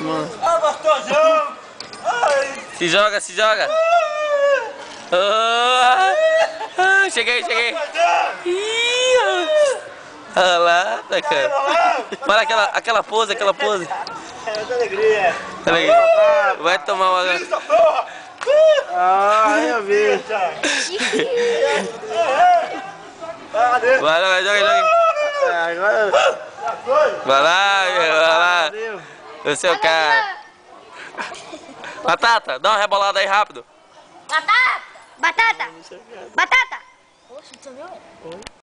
mano. Ah, gostosão! Ai. Se joga, se joga. Cheguei. Olha lá, tá cara. Olha aquela pose. É muita alegria. Olha aí. Vai tomar uma. Isso, porra! Ah, eu vi. Vai lá, joga. Agora. Vai lá. Eu sou o cara. Batata, dá uma rebolada aí rápido. Batata! Poxa, você viu?